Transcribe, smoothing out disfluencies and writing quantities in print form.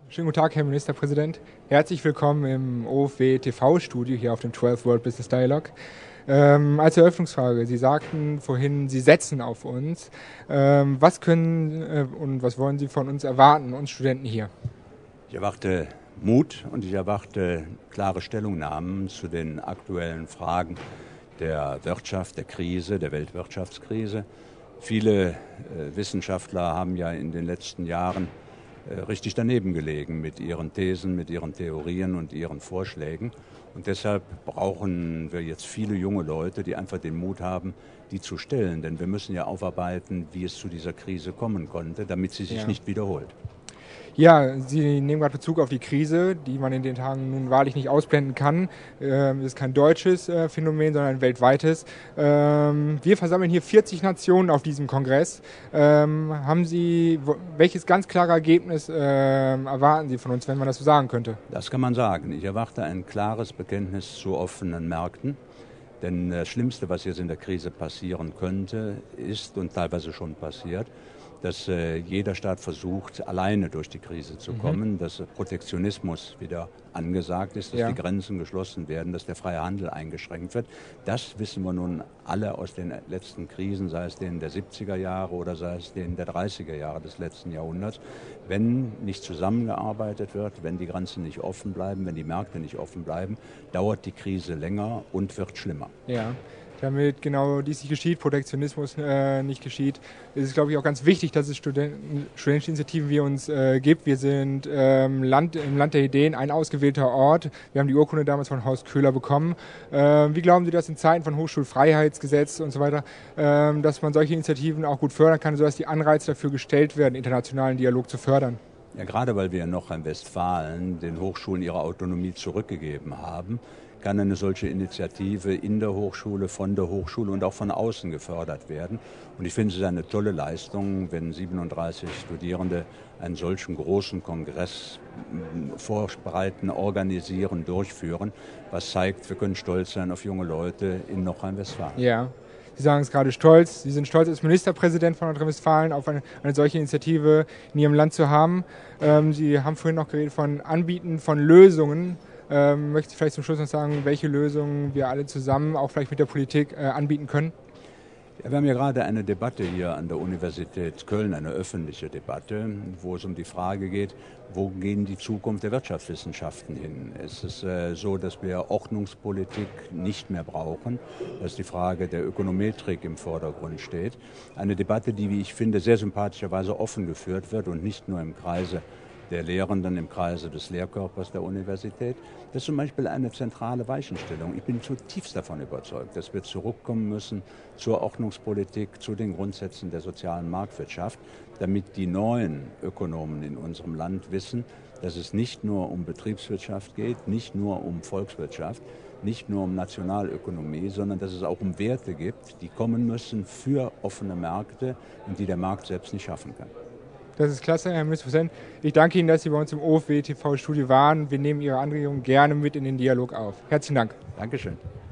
Schönen guten Tag, Herr Ministerpräsident. Herzlich willkommen im OFW TV-Studio hier auf dem 12th World Business Dialogue. Als Eröffnungsfrage, Sie sagten vorhin, Sie setzen auf uns. Was können und was wollen Sie von uns erwarten, uns Studenten hier? Ich erwarte Mut und ich erwarte klare Stellungnahmen zu den aktuellen Fragen der Wirtschaft, der Krise, der Weltwirtschaftskrise. Viele Wissenschaftler haben ja in den letzten Jahren richtig daneben gelegen mit ihren Thesen, mit ihren Theorien und ihren Vorschlägen. Und deshalb brauchen wir jetzt viele junge Leute, die einfach den Mut haben, die zu stellen. Denn wir müssen ja aufarbeiten, wie es zu dieser Krise kommen konnte, damit sie sich nicht wiederholt. Ja, Sie nehmen gerade Bezug auf die Krise, die man in den Tagen nun wahrlich nicht ausblenden kann. Das ist kein deutsches Phänomen, sondern ein weltweites. Wir versammeln hier 40 Nationen auf diesem Kongress. Welches ganz klare Ergebnis erwarten Sie von uns, wenn man das so sagen könnte? Das kann man sagen. Ich erwarte ein klares Bekenntnis zu offenen Märkten. Denn das Schlimmste, was jetzt in der Krise passieren könnte, ist und teilweise schon passiert, dass jeder Staat versucht, alleine durch die Krise zu kommen, dass Protektionismus wieder angesagt ist, dass die Grenzen geschlossen werden, dass der freie Handel eingeschränkt wird. Das wissen wir nun alle aus den letzten Krisen, sei es denen der 70er Jahre oder sei es denen der 30er Jahre des letzten Jahrhunderts. Wenn nicht zusammengearbeitet wird, wenn die Grenzen nicht offen bleiben, wenn die Märkte nicht offen bleiben, dauert die Krise länger und wird schlimmer. Ja. Damit genau dies nicht geschieht, Protektionismus nicht geschieht, ist es, glaube ich, auch ganz wichtig, dass es studentische Initiativen wie uns gibt. Wir sind im Land der Ideen ein ausgewählter Ort. Wir haben die Urkunde damals von Horst Köhler bekommen. Wie glauben Sie, dass in Zeiten von Hochschulfreiheitsgesetz und so weiter, dass man solche Initiativen auch gut fördern kann, sodass die Anreize dafür gestellt werden, internationalen Dialog zu fördern? Ja, gerade weil wir in Nordrhein-Westfalen den Hochschulen ihre Autonomie zurückgegeben haben, kann eine solche Initiative in der Hochschule, von der Hochschule und auch von außen gefördert werden. Und ich finde es eine tolle Leistung, wenn 37 Studierende einen solchen großen Kongress vorbereiten, organisieren, durchführen, was zeigt, wir können stolz sein auf junge Leute in Nordrhein-Westfalen. Ja. Sie sagen es gerade stolz. Sie sind stolz als Ministerpräsident von Nordrhein-Westfalen auf eine solche Initiative in Ihrem Land zu haben. Sie haben vorhin noch geredet von Anbieten von Lösungen. Möchte ich vielleicht zum Schluss noch sagen, welche Lösungen wir alle zusammen, auch vielleicht mit der Politik, anbieten können? Ja, wir haben ja gerade eine Debatte hier an der Universität Köln, eine öffentliche Debatte, wo es um die Frage geht, wo gehen die Zukunft der Wirtschaftswissenschaften hin? Es ist so, dass wir Ordnungspolitik nicht mehr brauchen, dass die Frage der Ökonometrik im Vordergrund steht. Eine Debatte, die, wie ich finde, sehr sympathischerweise offen geführt wird und nicht nur im Kreise der Lehrenden, im Kreise des Lehrkörpers der Universität. Das ist zum Beispiel eine zentrale Weichenstellung. Ich bin zutiefst davon überzeugt, dass wir zurückkommen müssen zur Ordnungspolitik, zu den Grundsätzen der sozialen Marktwirtschaft, damit die neuen Ökonomen in unserem Land wissen, dass es nicht nur um Betriebswirtschaft geht, nicht nur um Volkswirtschaft, nicht nur um Nationalökonomie, sondern dass es auch um Werte gibt, die kommen müssen für offene Märkte und die der Markt selbst nicht schaffen kann. Das ist klasse, Herr Ministerpräsident. Ich danke Ihnen, dass Sie bei uns im OFW TV-Studio waren. Wir nehmen Ihre Anregungen gerne mit in den Dialog auf. Herzlichen Dank. Dankeschön.